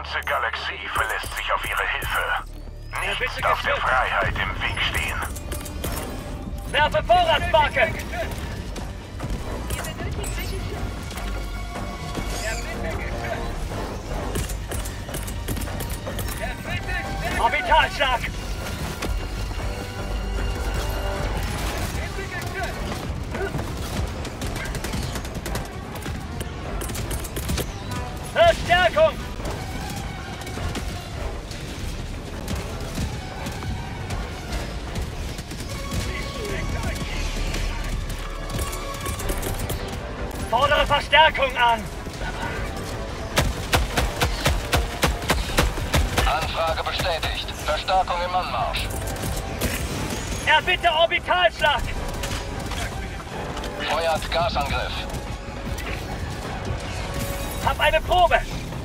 ganze Galaxie verlässt sich auf ihre Hilfe. Nichts darf der Freiheit im Weg stehen. Werfe Vorratsmarke! Orbitalschlag! Verstärkung! Fordere Verstärkung an! Anfrage bestätigt. Verstärkung im Anmarsch. Erbitte Orbitalschlag! Feuert Gasangriff. Hab eine Probe!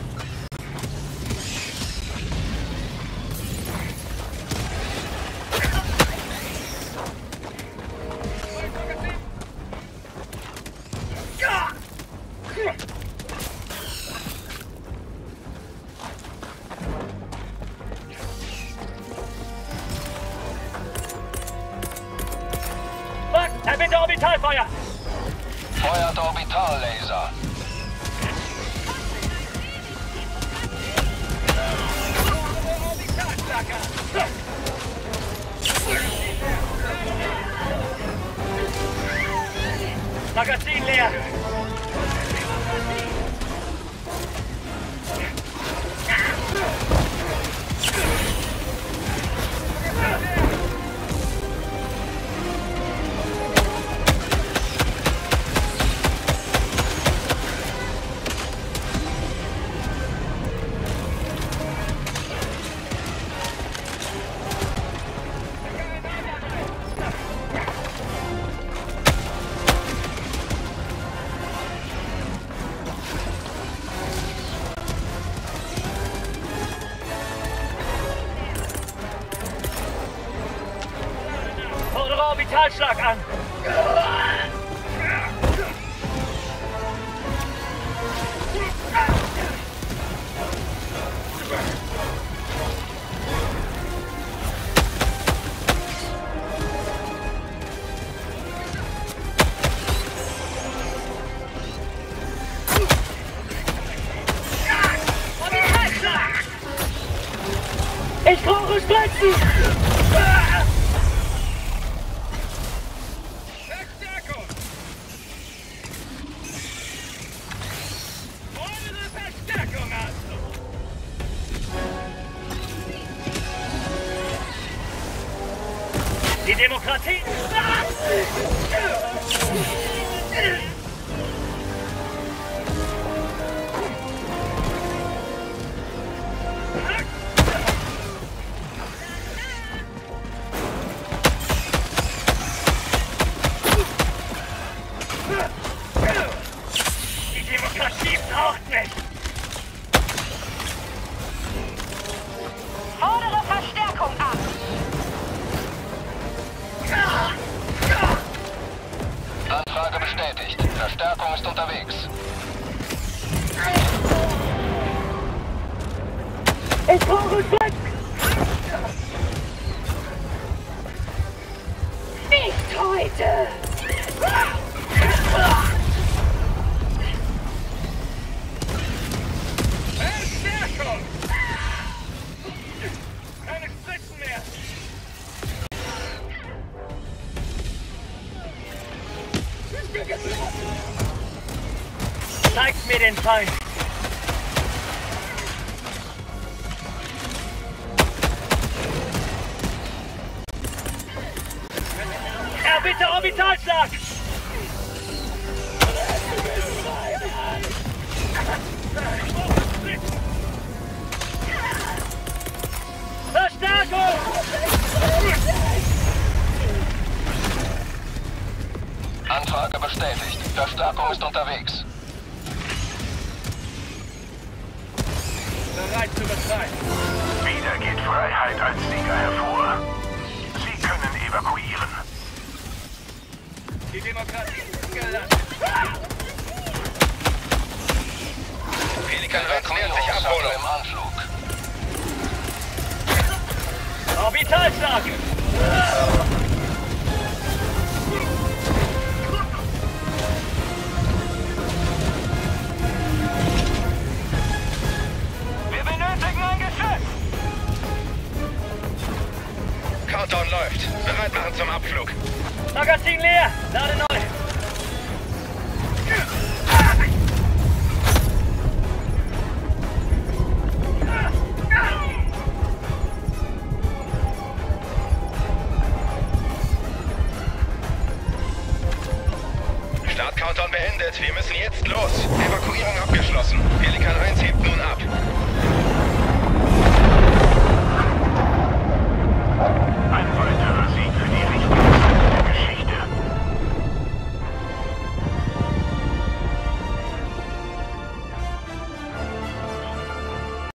Erbitte Orbitalfeuer! Feuert Orbital-Laser. Magazin leer! Fordere Orbitalschlag an! Orbitalschlag! Ich brauche Spritzen! Die Demokratie! Die Demokratie braucht mich! Fordere Verstärkung an! Anfrage bestätigt. Verstärkung ist unterwegs. Ich brauche Schutz! Nicht heute! Verstärkung! Keine Spritzen mehr! Zeigt mir den Feind! Erbitte Orbitalschlag! Verstärkung! Anfrage bestätigt. Verstärkung ist unterwegs. Bereit zu befreien. Wieder geht Freiheit als Sieger hervor. Sie können evakuieren. Die Demokratie ist gelandet. Pelikan nähert sich Abholung im Anflug. Orbitalschlag! Wir benötigen ein Geschütz! Countdown läuft. Bereit machen zum Abflug. Magazin leer! Lade neu! Start-Countdown beendet. Wir müssen jetzt los. Evakuierung abgeschlossen. Pelikan 1 hebt nun ab. Ein Feind